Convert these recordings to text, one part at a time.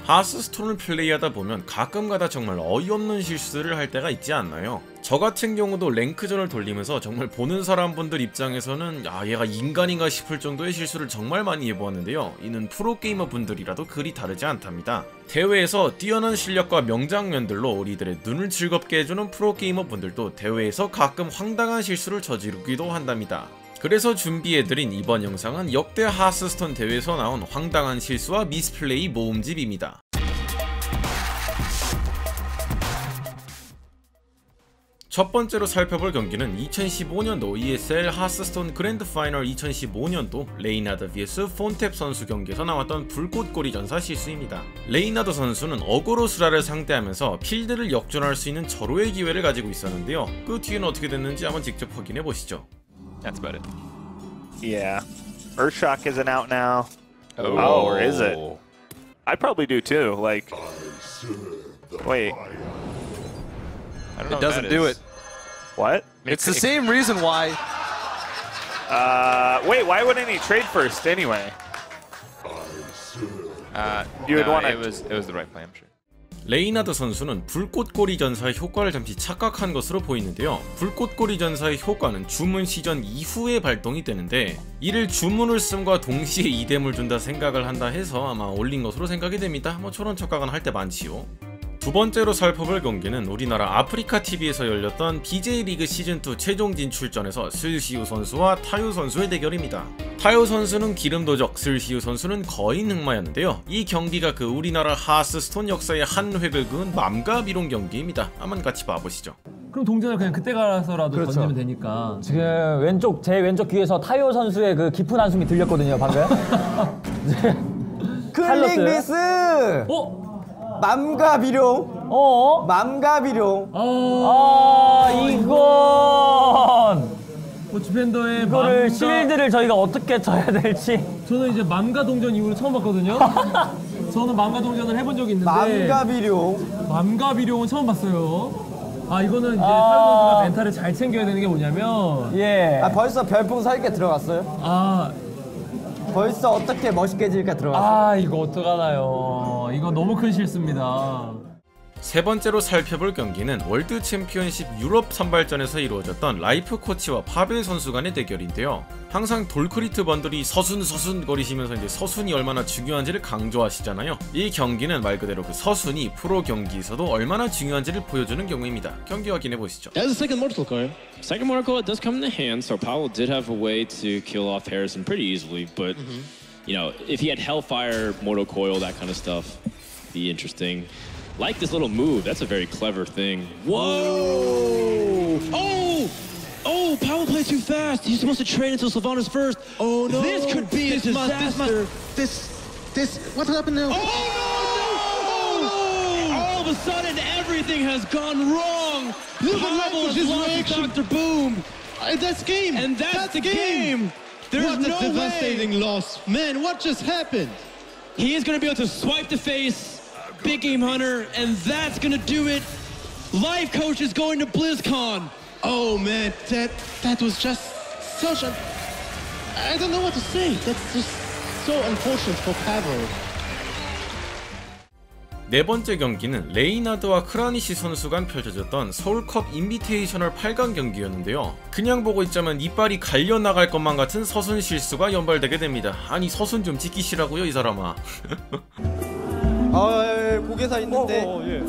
하스스톤을 플레이하다 보면 가끔가다 정말 어이없는 실수를 할 때가 있지 않나요? 저 같은 경우도 랭크전을 돌리면서 정말 보는 사람분들 입장에서는 얘가 인간인가 싶을 정도의 실수를 정말 많이 해보았는데요. 이는 프로게이머 분들이라도 그리 다르지 않답니다. 대회에서 뛰어난 실력과 명장면들로 우리들의 눈을 즐겁게 해주는 프로게이머 분들도 대회에서 가끔 황당한 실수를 저지르기도 한답니다. 그래서 준비해드린 이번 영상은 역대 하스스톤 대회에서 나온 황당한 실수와 미스플레이 모음집입니다. 첫 번째로 살펴볼 경기는 2015년도 ESL 하스스톤 그랜드 파이널 2015년도 레이나드 vs 폰탭 선수 경기에서 나왔던 불꽃꼬리 전사 실수입니다. 레이나드 선수는 어그로스라를 상대하면서 필드를 역전할 수 있는 절호의 기회를 가지고 있었는데요. 그 뒤에는 어떻게 됐는지 한번 직접 확인해 보시죠. That's about it. Yeah. Earthshock isn't out now. Oh, or is it? I probably do too. Like, wait. I don't know. It doesn't do it. What? It's the same reason why. Wait, why wouldn't he trade first anyway? You would want it was the right play, I'm sure. 레이나드 선수는 불꽃꼬리 전사의 효과를 잠시 착각한 것으로 보이는데요. 불꽃꼬리 전사의 효과는 주문 시전 이후에 발동이 되는데 이를 주문을 씀과 동시에 이뎀을 준다 생각을 한다 해서 아마 올린 것으로 생각이 됩니다. 저런 착각은 할 때 많지요. 두 번째로 살펴볼 경기는 우리나라 아프리카TV에서 열렸던 BJ리그 시즌2 최종 진출전에서 슬시우 선수와 타유 선수의 대결입니다. 타유 선수는 기름도적, 슬시우 선수는 거인 흑마였는데요. 이 경기가 그 우리나라 하스스톤 역사의 한 획을 그은 맘가비롱 경기입니다. 한번 같이 봐보시죠. 그럼 동전을 그냥 그때 가서라도 던지면 되니까. 지금 제 왼쪽 귀에서 타요 선수의 그 깊은 한숨이 들렸거든요, 방금. 클릭 미스! 맘가비룡. 맘가비룡. 이건 디펜더의 이거를 실드를 저희가 어떻게 쳐야 될지. 저는 이제 맘가 동전 이후로 처음 봤거든요. 저는 맘가 동전을 해본 적이 있는데 맘가비룡은 처음 봤어요. 이거는 이제 타요 선수가 멘탈을 잘 챙겨야 되는 게 뭐냐면 벌써 별풍 4개 들어갔어요? 벌써 어떻게 멋있게 해질까 들어갔어요? 이거 어떡하나요? 이거 너무 큰 실수입니다. 세 번째로 살펴볼 경기는 월드 챔피언십 유럽 선발전에서 이루어졌던 라이프 코치와 파벨 선수 간의 대결인데요. 항상 돌크리트 번들이 서순 거리시면서 이제 서순이 얼마나 중요한지를 강조하시잖아요. 이 경기는 말 그대로 그 서순이 프로 경기에서도 얼마나 중요한지를 보여주는 경우입니다. 경기 확인해 보시죠. That was the second mortal card. Second mortal card does come in the hand, so Powell did have a way to kill off Harrison pretty easily, but you know, if he had Hellfire, Mortal Coil, that kind of stuff, be interesting. Like this little move, that's a very clever thing. Whoa! Oh, Powell played too fast. He's supposed to trade until Sylvanas first. Oh no! This could be a disaster. This, what happened now? Oh no! All of a sudden, everything has gone wrong. Powell has lost Dr. Boom. That's game. And that's the game. There's What a no devastating way. loss. Man, what just happened? He is going to be able to swipe the face. Big Game Hunter, and that's gonna do it. Life Coach is going to BlizzCon. Oh man, that was just such a... I don't know what to say. That's just so unfortunate for Pavel. 네 번째 경기는 레이나드와 크라니시 선수 간 펼쳐졌던 서울컵 인비테이셔널 8강 경기였는데요. 그냥 보고 있자면 이빨이 갈려나갈 것만 같은 서순 실수가 연발되게 됩니다. 아니 서순 좀 지키시라고요 이 사람아. 고개사 있는데.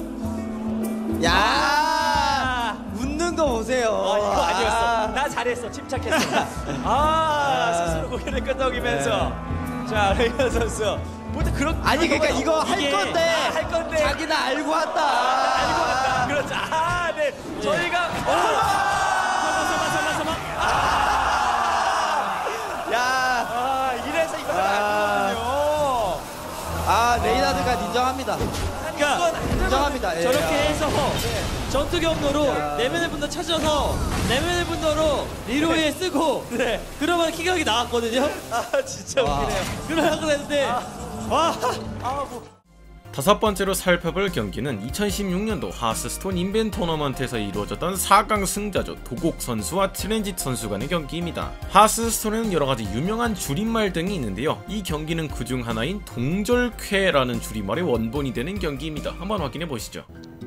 야, 웃는 거 보세요. 이거 아니었어. 나 잘했어. 침착했어. 스스로 고개를 끄덕이면서. 자, 레이나 선수. 그런 아니 그러니까 이거 할 건데. 할 건데. 자기는 알고 왔다. 알고 왔다. 그렇죠. 네. 저희가 이래서 이거 알거든요. 레이나드가 인정합니다. 그러니까 인정합니다. 저렇게 해서 전투 경로로 내면의 분도 찾아서 내면의 분도로 리로이에 쓰고 그러면 킥각이 나왔거든요. 진짜 웃기네요. 그러려고 했는데 다섯 번째로 살펴볼 경기는 2016년도 하스스톤 인벤 토너먼트에서 이루어졌던 4강 승자조 도곡 선수와 트랜짓 선수 간의 경기입니다. 하스스톤에는 여러가지 유명한 줄임말 등이 있는데요. 이 경기는 그중 하나인 동절쾌라는 줄임말의 원본이 되는 경기입니다. 한번 확인해 보시죠.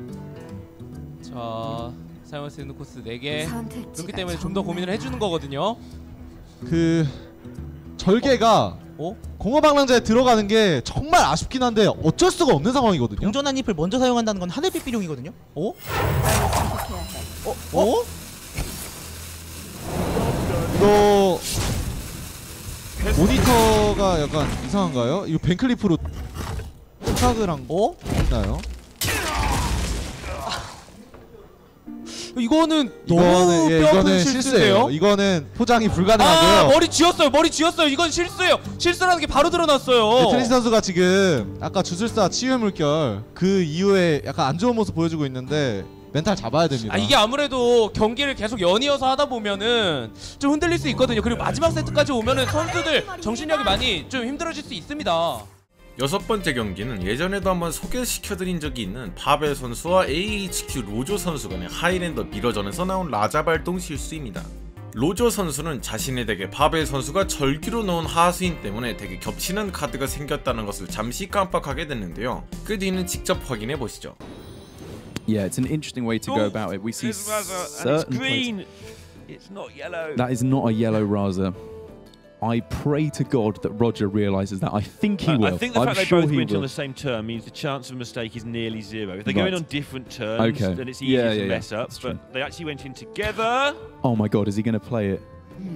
자, 사용할 수 있는 코스 4개. 그렇기 때문에 좀 더 고민을 해주는 거거든요. 그 절개가 공허방랑자에 들어가는 게 정말 아쉽긴 한데 어쩔 수가 없는 상황이거든요. 동전한 잎을 먼저 사용한다는 건 하늘빛비룡이거든요. 어? 이거 모니터가 약간 이상한가요? 이거 벤클리프로 착을 한 거? 있나요? 이거는 너무 이거는 실수예요. 이거는 포장이 불가능하고요. 머리 쥐었어요. 이건 실수예요. 실수라는 게 바로 드러났어요. 트랜짓 선수가 지금 아까 주술사 치유의 물결 그 이후에 약간 안 좋은 모습 보여주고 있는데 멘탈 잡아야 됩니다. 이게 아무래도 경기를 계속 연이어서 하다 보면은 좀 흔들릴 수 있거든요. 그리고 마지막 세트까지 오면은 선수들 정신력이 많이 좀 힘들어질 수 있습니다. 여섯 번째 경기는 예전에도 한번 소개시켜드린 적이 있는 바벨 선수와 AHQ 로조 선수 간의 하이랜더 미러전에서 나온 라자 발동 실수입니다. 로조 선수는 자신의 덱에 바벨 선수가 절기로 넣은 하수인 때문에 덱에 겹치는 카드가 생겼다는 것을 잠시 깜빡하게 됐는데요. 그 뒤는 직접 확인해 보시죠. Yeah, it's an interesting way to go about it. We see certain green. It's not yellow. That is not a yellow Raza. I pray to God that Roger realizes that. I think he will. I think the fact they both went on the same turn means the chance of a mistake is nearly zero. If they're going on different turns, then it's easier to mess up. But they actually went in together. Oh my God, is he going to play it?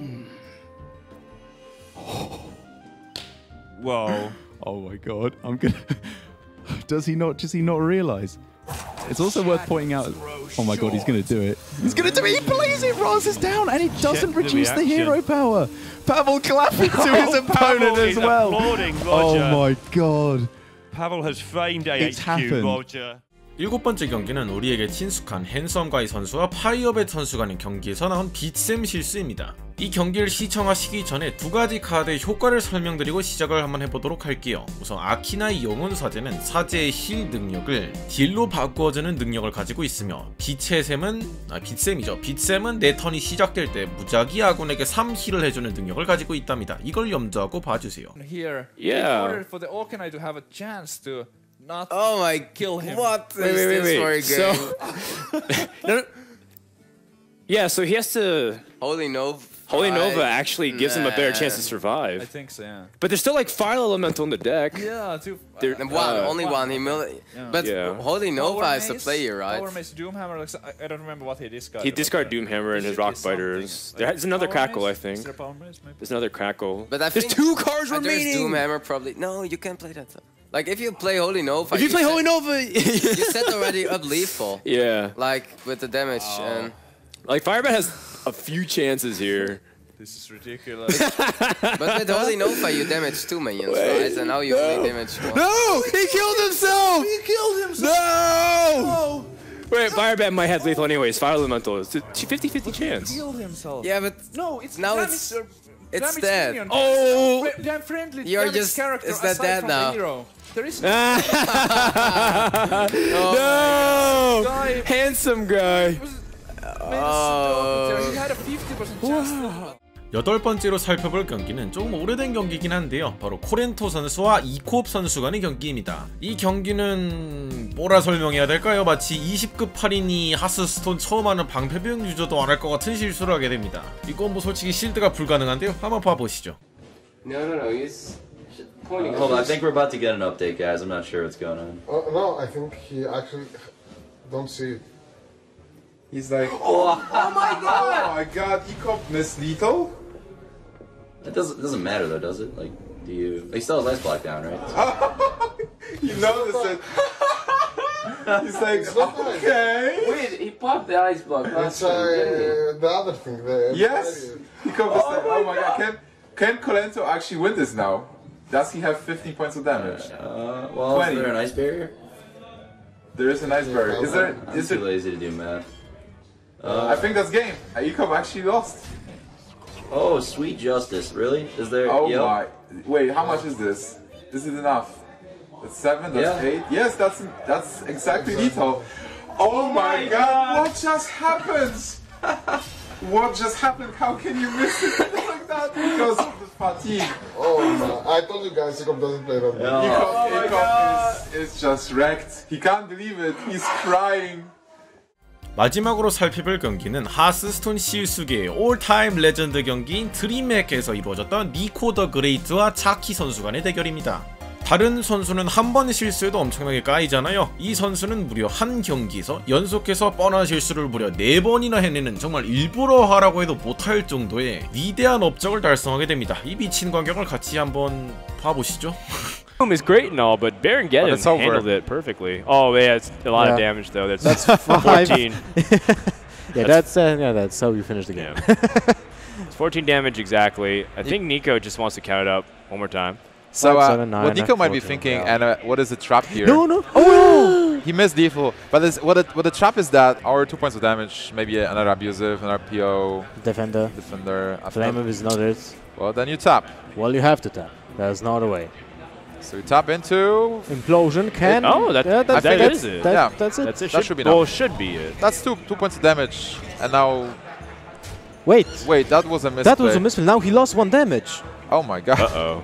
Whoa. Oh my God, I'm gonna. Does he not realize? It's also worth pointing out. Oh my God, he's going to do it. He's going to do it. He plays it. Raza's down, and it doesn't reduce the hero power. Pavel clapping to his opponent as well. Oh my God. Pavel has framed AHQ, Roger. 일곱 번째 경기는 우리에게 친숙한 핸섬가이 선수와 파이어벳 선수 간의 경기에서 나온 빗셈 실수입니다. 이 경기를 시청하시기 전에 두 가지 카드의 효과를 설명드리고 시작을 한번 해보도록 할게요. 우선 아키나의 영혼 사제는 사제의 힐 능력을 딜로 바꾸어주는 능력을 가지고 있으며 빗셈은 내 턴이 시작될 때 무작위 아군에게 3힐을 해주는 능력을 가지고 있답니다. 이걸 염두하고 봐주세요. Here, in order for the Orkanite to have a chance to not kill him. What is this for a game? Yeah, so he has to. Holy Nova actually gives him a better chance to survive. I think so, yeah. But there's still like Fire Elemental in the deck. Yeah, only one. But Holy Nova is the player, right? Power Mace Doomhammer. I don't remember what he discarded. He discarded Doomhammer and his Rock Biters. There's another Crackle, I think. There's another Crackle. But there's 2 cards remaining. There's Doomhammer probably. No, you can't play that. Like if you play Holy Nova, you set already up lethal. Yeah. Like with the damage and. Like Firebat has a few chances here. This is ridiculous. But with Holy Nova, you damage 2 minions, right? And now you only damage 1. No! He killed himself! No! Wait, Firebat might have lethal anyways. Fire Elemental. It's a 50-50 chance. He killed himself. Yeah, but no, it's now it's dead. Minion. Oh! Damn friendly. You're just it's that dead now. There is no! Handsome guy. He had a 50% chance. 여덟 번째로 살펴볼 경기는 조금 오래된 경기긴 한데요. 바로 코렌토 선수와 이콥 선수 간의 경기입니다. 이 경기는 뭐라 설명해야 될까요? 마치 20급 8인이 하스스톤 처음 하는 방패병 유저도 안 할 것 같은 실수를 하게 됩니다. 이건 뭐 솔직히 실드가 불가능한데요. 한번 봐보시죠. No, he's pointing. Hold on, I think we're about to get an update, guys. I'm not sure what's going on. No, I think he actually don't see it. He's like, oh my god! Oh my god, Ecop missed lethal? It doesn't matter though, does it? Like, do you? He still has ice block down, right? You noticed it. He's like, okay. Wait, he popped the ice block. It's the other thing there. Yes. Ecop is like, oh my god, can Colento actually win this now? Does he have 15 points of damage? Well, 20. Is there an ice barrier? There is an ice barrier. I'm too lazy to do math. I think that's game. Ecop actually lost. Oh, sweet justice. Really? Is there? Oh my. Wait, how much is this? This is enough. That's 7, that's 8. Yes, that's exactly lethal. Oh my god, what just happened? What just happened? How can you miss it like that? Because of the fatigue. Oh no, I told you guys, Jacob doesn't play rugby. Jacob is just wrecked. He can't believe it. He's crying. 마지막으로 살펴볼 경기는 하스스톤 실수계의 올타임 레전드 경기인 드림맥에서 이루어졌던 니코 더 그레이트와 차키 선수 간의 대결입니다. 다른 선수는 한 번 실수해도 엄청나게 까이잖아요. 이 선수는 무려 한 경기에서 연속해서 뻔한 실수를 무려 4번이나 해내는 정말 일부러 하라고 해도 못할 정도의 위대한 업적을 달성하게 됩니다. 이 미친 광경을 같이 한번 봐보시죠. Is great and all, but Baron Geddon handled it perfectly. Oh, yeah, it's a lot of damage though. That's 14. That's how you finish the game. It's 14 damage exactly. I think Nico just wants to count it up one more time. So what Nico might be thinking, and what is the trap here? No. Oh! He missed default. But what the trap is that our 2 points of damage, maybe another abusive, another PO. Defender. Flame is not it. Well, then you tap. Well, you have to tap. There's no other way. So you tap into Implosion can. That's it. That's it. That should be enough. Well, should be it. That's 2 points of damage, and now. Wait, that was a misplay. That was a misplay. Now he lost 1 damage. Oh my god. Uh-oh.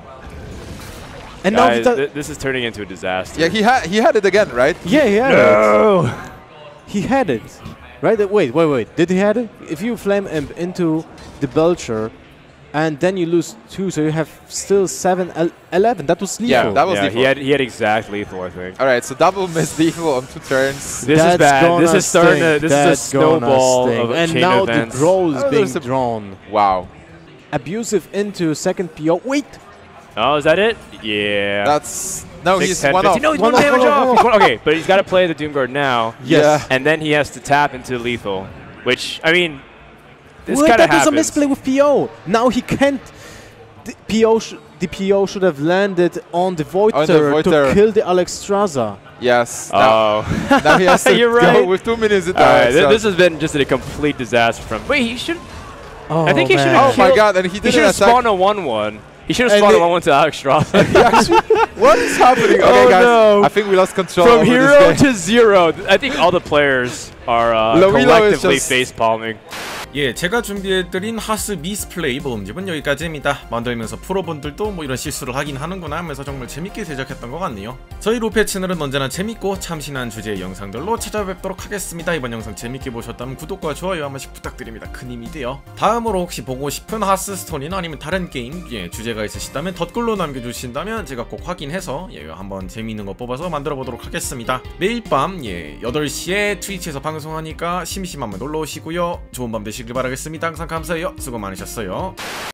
And guys, now this is turning into a disaster. Yeah, he had it again, right? Yeah, he had it. He had it. Right? Wait. Did he had it? If you flame imp into the Belcher, and then you lose 2, so you have still 7, 11. That was lethal. Yeah, that was lethal. He had exact lethal, I think. All right, so double missed lethal on 2 turns. This is bad. This is starting to. This is a snowball of and chain now events. the draw is being drawn. Wow. Abusive into second PO. Wait. Oh, is that it? Yeah. That's no. 6, He's 10, 1 15. off. No, he's 1 damage off. Okay, but he's got to play the Doomguard now. Yes. Yeah. And then he has to tap into lethal, which I mean, this Wait, kind of that happens. was a misplay with PO. Now he can't. The PO should have landed on the Void Terror to kill the Alexstrasza. Yes. Oh. Now he has to You're go right. with 2 minutes to die. so. This has been just a complete disaster from. Wait, he should. Oh, I think he should have. Oh my god! And he didn't should have spawned a 1-1. He should have spawned a 1-1 to Alexstrasza. What is happening? Okay, guys. No. I think we lost control. From over hero this game. to 0. I think all the players are collectively face palming. 예, 제가 준비해드린 하스 미스플레이 모음집은 여기까지입니다. 만들면서 프로분들도 뭐 이런 실수를 하긴 하는구나 하면서 정말 재밌게 제작했던 것 같네요. 저희 로페 채널은 언제나 재밌고 참신한 주제의 영상들로 찾아뵙도록 하겠습니다. 이번 영상 재밌게 보셨다면 구독과 좋아요 한 번씩 부탁드립니다. 큰 힘이 돼요. 다음으로 혹시 보고 싶은 하스스톤이나 아니면 다른 게임 주제가 있으시다면 덧글로 남겨주신다면 제가 꼭 확인해서 한번 재미있는 거 뽑아서 만들어 보도록 하겠습니다. 매일 밤 8시에 트위치에서 방송하니까 심심하면 놀러 오시고요. 좋은 밤 되시길 바라겠습니다. 항상 감사해요. 수고 많으셨어요.